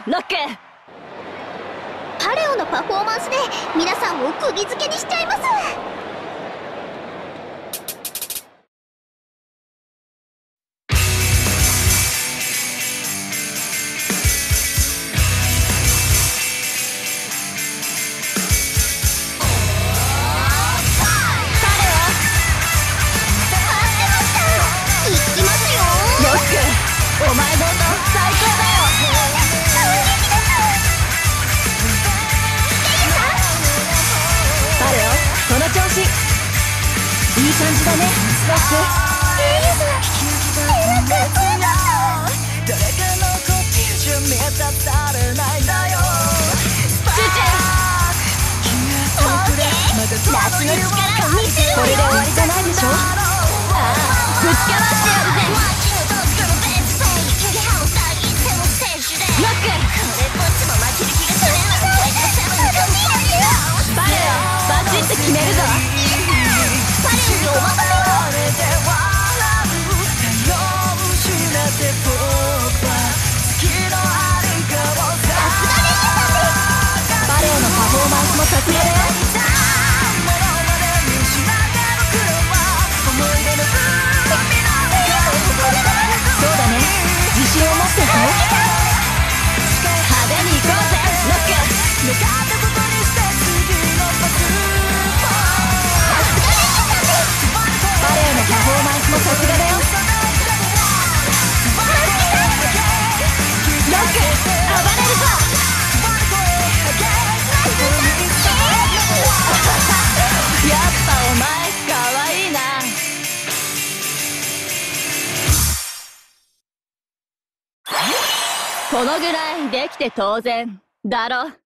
ロック。 パレオのパフォーマンスで皆さんを釘付けにしちゃいます。 お前の最高だよ。パレオ、その調子いい感じだね、ロック。夏の力を見せる。これで終わりじゃないでしょ。ああ、ぶちかましてやるぜ。パレオ、バチって決めるぞ。パレオにお任せを。パレオのパフォーマンスもさすがだよ。そうだね、自信を持っていこう。派手に行こうぜ、ロック。パレオのパフォーマンスもさすがだよ。ロック、暴れるぞ。やっぱお前かわいいな。このぐらいできて当然だろ。